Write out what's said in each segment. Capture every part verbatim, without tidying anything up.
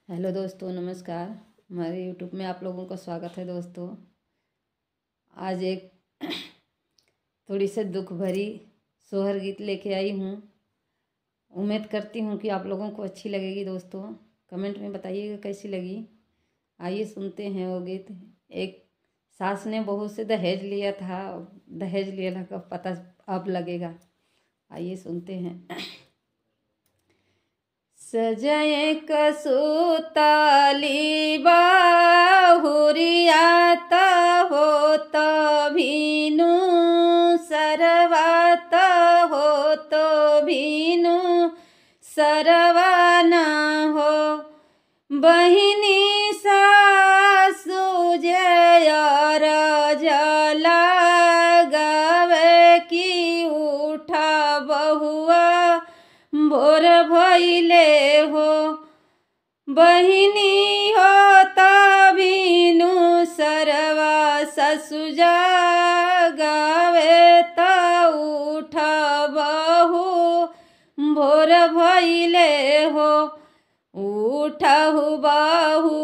Hello दोस्तों, नमस्कार। हमारे यूट्यूब में आप लोगों का स्वागत है। दोस्तों, आज एक थोड़ी सी दुख भरी सोहर गीत लेके आई हूँ। उम्मीद करती हूँ कि आप लोगों को अच्छी लगेगी। दोस्तों, कमेंट में बताइएगा कैसी लगी। आइए सुनते हैं वो गीत। एक सास ने बहू से दहेज लिया था, दहेज लिया का पता अब लगेगा। आइए सुनते हैं। सजय कसुताली बाहुरियात होत भीनु सरवात होत भीनु सरवाना हो बहिनी सासु जयर जला गावे की उठा बहुआ भोर भइले हो बहिनी हो तभिनु सरवा ससुजा गावे त उठ बहु भोर भइले हो उठहु बहु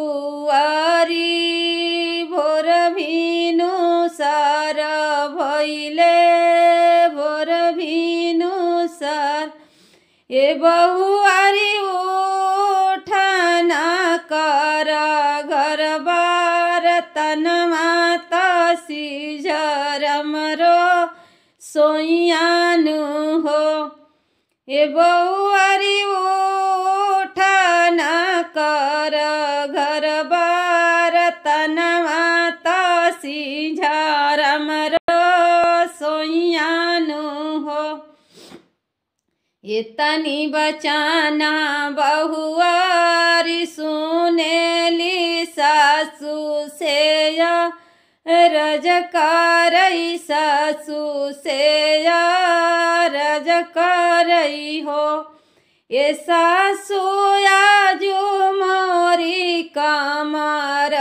आरी भोर भिनु सार भइले भोर भिनु सार ए बहुआरी उठना कर घर बार तन माता सिझरमरो सोयानु हो ए बहुआरी उठना कर घर बार तन माता सिझरमरो सोयानु हो ये तनी बचाना बहुआरी सुनेली सासु से या रज करई सासु से या रज करई हो ये सासु आजू मोरी कमर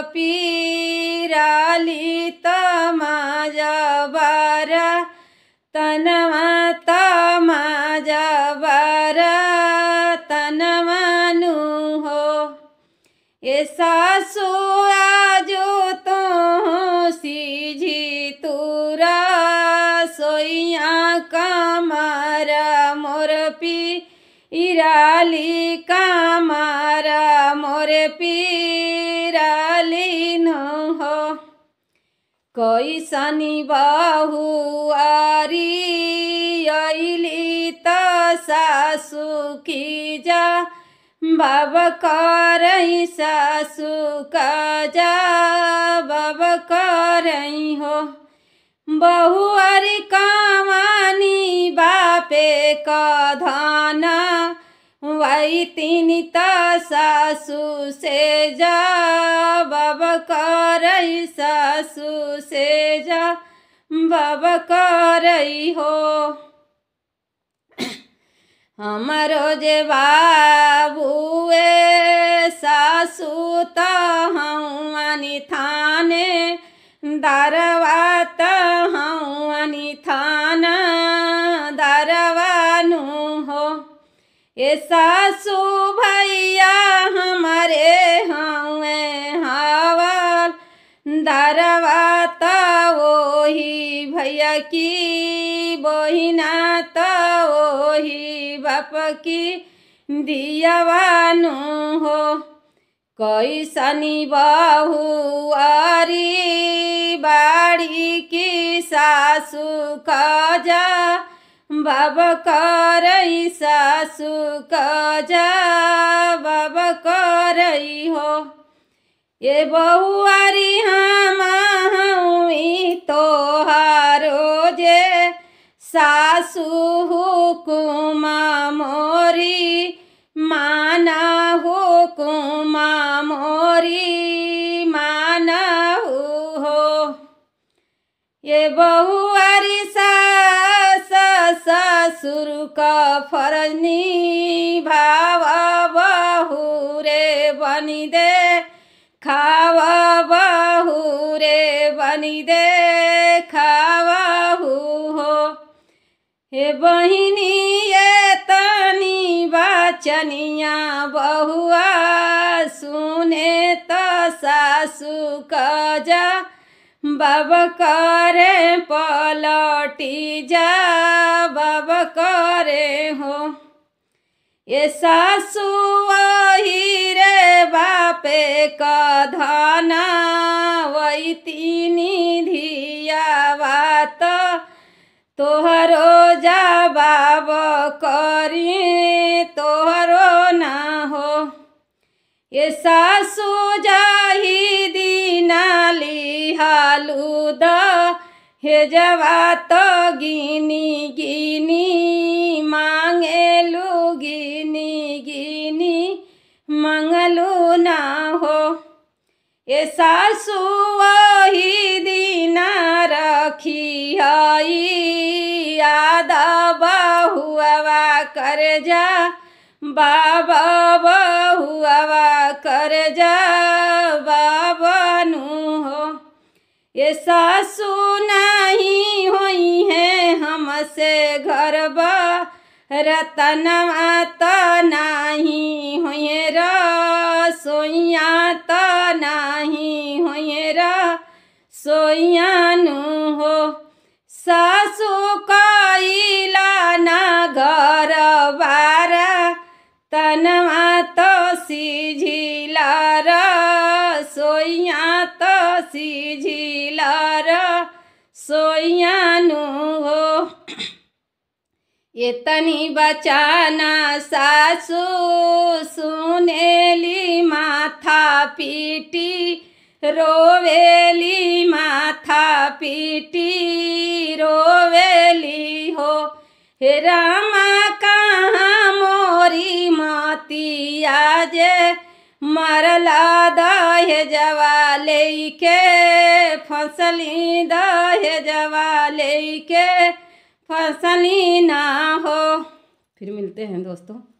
पीराली तमाजा बारा तनमा तमाजा बारा तनमानु हो ये सासु आजो तो सीझी तुरा सोइया कमारा मोर पी इराली कमारा मोर पीराली न हो कोई सनी बहु आरी अइली त सासु की जा बाब करई सासु का जा बाब करई हो बहुआरी कमानी बापे का धाना वही तीन त सासु से जा बाब करई सासु से जा बाब करई हो हमारो जे बाबुए सासु त हौनी थाने दारवा त हौनी थाना दारवानु हो ये सासु भैया हमारे हवे हवाल दारवा त वही भैया की बहिना त वही बाप की दियावानु हो कोई सनी बहु आरी बाड़ी की सासु खजा बाब करई सासु खजा बाब करई हो ये बहुआरी हम हुई तोहारो जे सासु हुकुमा मोरी माना हुकुमा मोरी माना हो ये बहुआरी सास ससुर का फर्ज निभावा बहू रे बनी दे खावा बहू रे बनी दे खावा हो हे बहिनी ये तनी बचनिया बहुआ सासू का जा बाब करे पलटी जा बाब करे हो। ये सासू वही रे बापे का धना वही तीनी धिया बात तोहरो जा बाब करी तोहरो ना हो। ये सासू जाही दीना लिहालू द हे जवा तो गिनी गिनी मांगेलू गिनी गिनी मंगलू ना हो। ये सासू वही दीना रखी हई आदा बहुआ कर जा बाबा बहुआ कर जा बाबनू हो। ये सासू नहीं हुई है हमसे घर रतनवा तो नहीं हुई रसोइया तो नहीं हुई रसोइयानू हो। सासू कइला ना घर बारा तनवा तो सीझिला रसोइया तो सीझिला रसोइयानू हो। ये तनी बचाना सासू सुनेली माथा पीटी रोवेली माथा पीटी रोवेली हो। हे रामा कहाँ मोरी मोतिया जे मरला दहेजवा लेके फसली दहेजवा लेके फसली ना हो। फिर मिलते हैं दोस्तों।